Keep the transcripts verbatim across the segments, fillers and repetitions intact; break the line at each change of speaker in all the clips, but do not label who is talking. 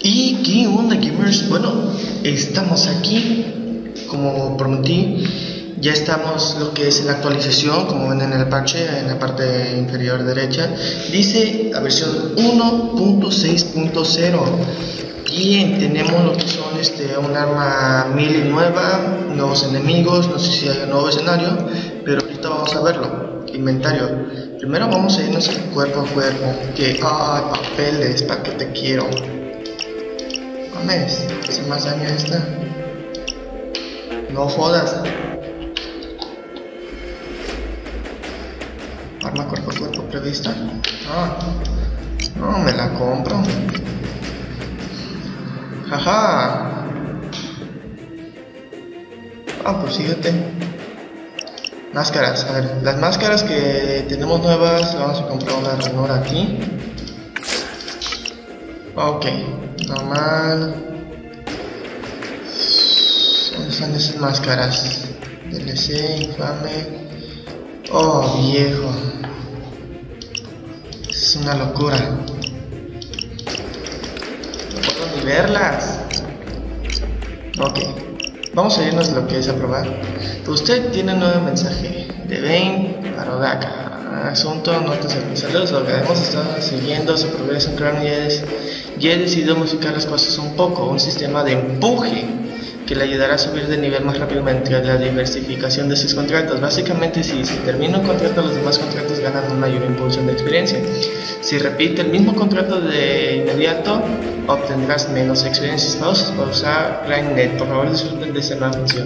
¿Y qué onda, gamers? Bueno, estamos aquí, como prometí, ya estamos lo que es la actualización, como ven en el parche, en la parte inferior derecha, dice la versión uno punto seis punto cero. Bien, tenemos lo que son este, un arma melee nueva, nuevos enemigos, no sé si hay un nuevo escenario, pero ahorita vamos a verlo. Inventario. Primero vamos a irnos cuerpo a cuerpo, que, ah, papeles, ¿para qué te quiero? Mames, hace más daño esta. No jodas. Arma cuerpo a cuerpo prevista. Ah, no me la compro. Jaja. Ah, pues síguete. Máscaras, a ver, las máscaras que tenemos nuevas, vamos a comprar una ranura aquí. Ok, normal. ¿Dónde están esas máscaras? D L C, infame. Oh, viejo. Es una locura. No puedo ni verlas. Ok, vamos a irnos lo que es a probar. Usted tiene un nuevo mensaje de Bane para Odaka. Asunto, notas especiales. Lo que hemos estado siguiendo su progreso en Crown y he decidido modificar las cosas un poco. Un sistema de empuje que le ayudará a subir de nivel más rápidamente. La diversificación de sus contratos. Básicamente, si se termina un contrato, los demás contratos ganan un mayor impulso de experiencia. Si repite el mismo contrato de inmediato, obtendrás menos experiencias. Vamos a usar GrindNet. Por favor, disfruten de esta nueva función.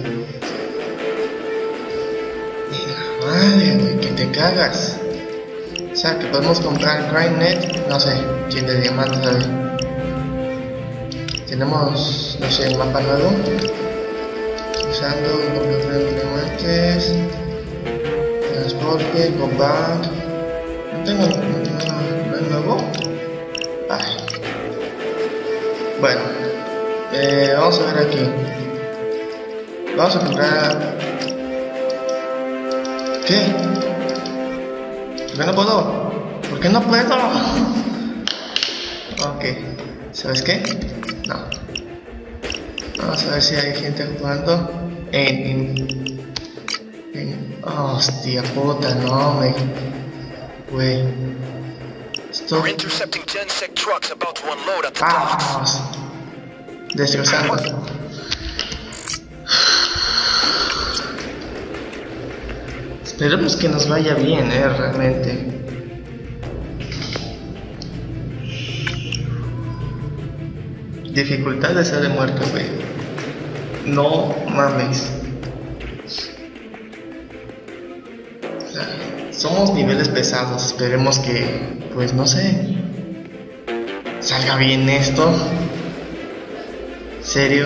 Madre, güey, que te cagas. O sea, que podemos comprar GrindNet, no sé, cien de diamantes, a ver. Tenemos, no sé, el mapa nuevo. Usando un poco de diamantes. Transporte, go back. No tengo el nuevo. Ay. Bueno, eh, vamos a ver aquí. Vamos a comprar. ¿Qué? ¿Por qué no puedo? ¿Por qué no puedo? Ok, ¿sabes qué? No. Vamos a ver si hay gente jugando en... en, en hostia puta, no me... Güey. Esto... Vamos. Destrozando. Esperemos que nos vaya bien, eh, realmente. Dificultad de ser de muerte, güey. No mames. O sea, somos niveles pesados. Esperemos que, pues no sé, salga bien esto. ¿Serio?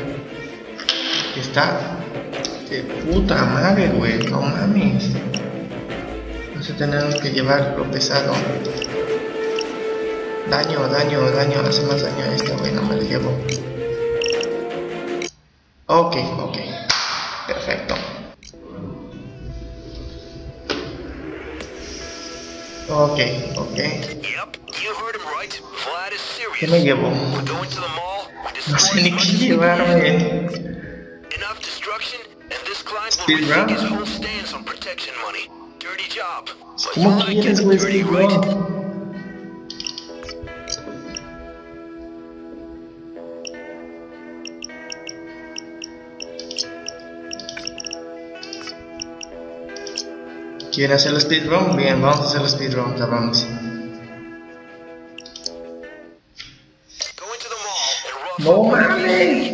Está de puta madre, güey, no mames. No sé, tenemos que llevar lo pesado. Daño, daño, daño, hace más daño a esta, güey, no me lo llevo. Ok, ok, perfecto. Ok, ok. ¿Qué me llevo? No sé ni qué llevarme. Speedrun. ¿Cómo quieres, güey, speedrun? ¿Quieren hacer el speedrun? Bien, vamos a hacer el speedrun, cabrones. ¡No mames!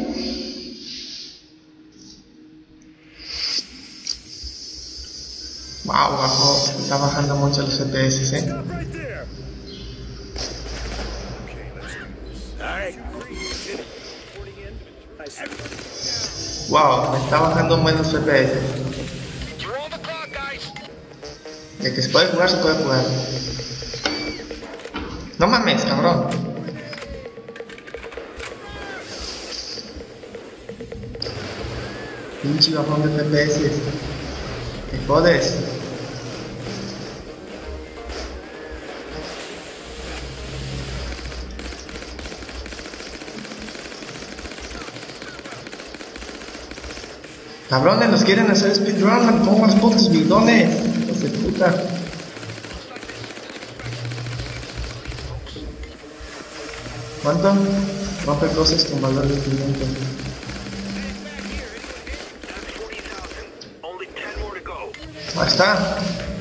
Wow, bajo, está bajando mucho los F P S, ¿eh? Wow, me está bajando menos F P S. De que se puede jugar, se puede jugar. No mames, cabrón. Pinche bajón de F P S. Te jodes. Cabrones, nos quieren hacer speedrun, me pongo los putos bidones. Hijos de puta. ¿Cuánto? Rompe cosas con valor de quinientos. Ahí está.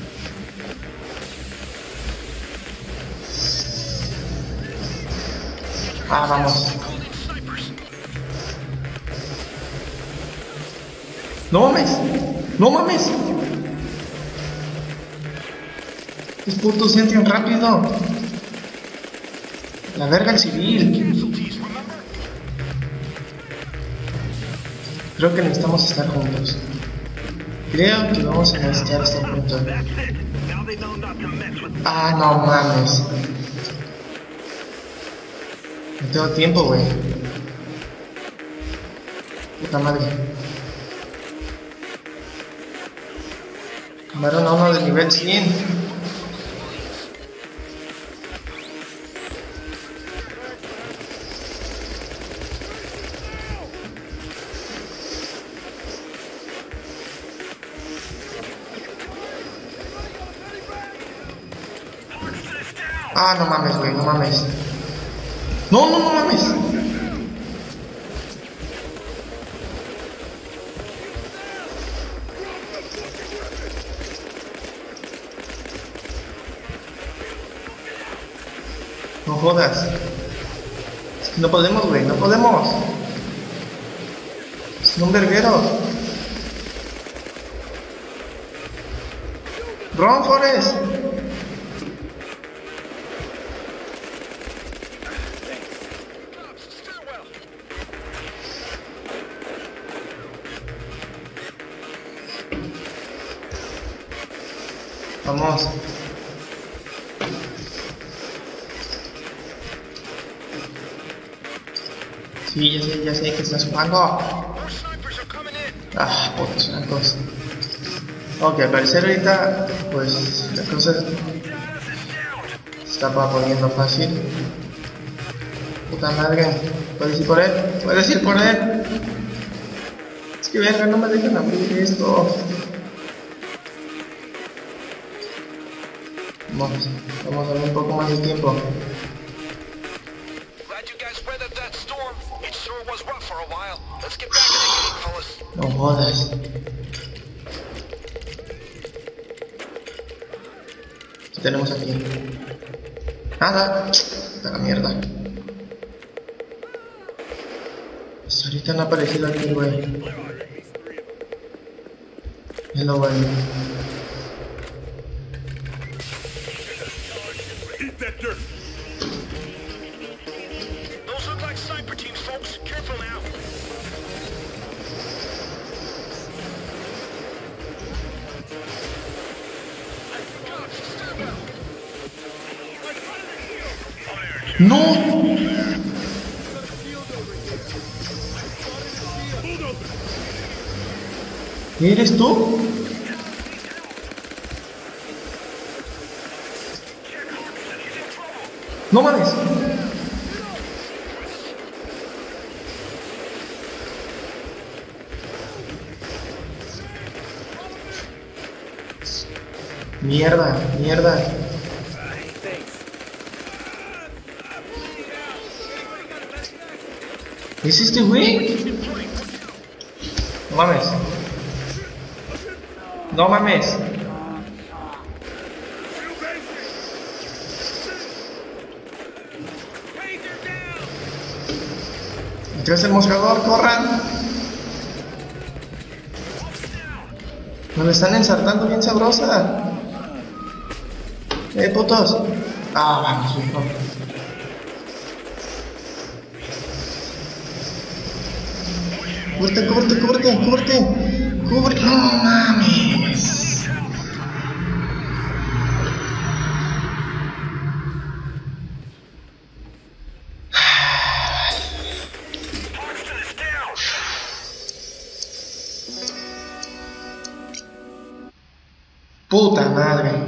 Ah, vamos. No mames. No mames. Es puto sentien rápido. La verga el civil. Creo que necesitamos estar juntos. Creo que vamos a necesitar estar juntos. Ah, no mames. No tengo tiempo, güey. Puta madre. Tomaron a uno de nivel cien. Ah, no mames, güey, no mames. No, no, no mames. No jodas. Es que no podemos, güey, no podemos. Es un verguero. Run, Forrest. Vamos. Sí, ya sé, ya sé que estás jugando. Ah, putos blancos. Ok, al parecer ahorita, pues, la cosa se está poniendo fácil. Puta madre. ¿Puedes ir por él? ¿Puedes ir por él? Es que verga, no me dejan abrir esto. Vamos, vamos a darle un poco más de tiempo. No jodas. ¿Qué tenemos aquí? Nada. Esta la mierda. Pues ahorita no ha aparecido aquí, güey. Es lo bueno. ¡No! ¿Eres tú? ¡No mames! Mierda, mierda. ¿Es este güey? No mames. No mames. ¿Qué es el moscador? ¡Corran! Me lo están ensartando bien sabrosa. Eh, putos. Ah, vamos, hijo. Cúbrete, cúbrete, cúbrete, cúbrete. Cúbrete. No mames. Puta madre.